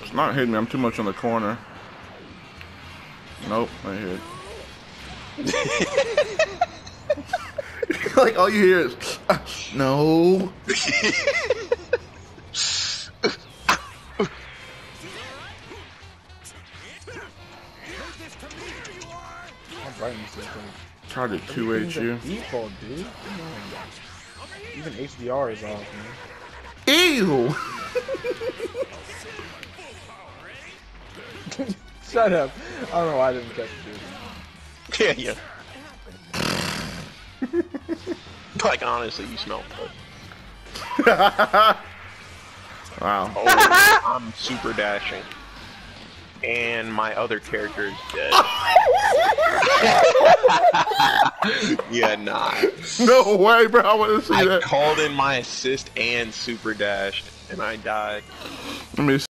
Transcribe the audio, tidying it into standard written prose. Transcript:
It's not hitting me. I'm too much on the corner. Nope, I hit. Like all you hear is no. Try to 2H you. Default, dude. Even HDR is off, man. Ew! Shut up. I don't know why I didn't catch it, Yeah. Like, honestly, you smell good. Wow. Oh, I'm super dashing. And my other character is dead. Yeah, nah. No way, bro. I want to see that. I called in my assist and super dashed, and I died. Let me see.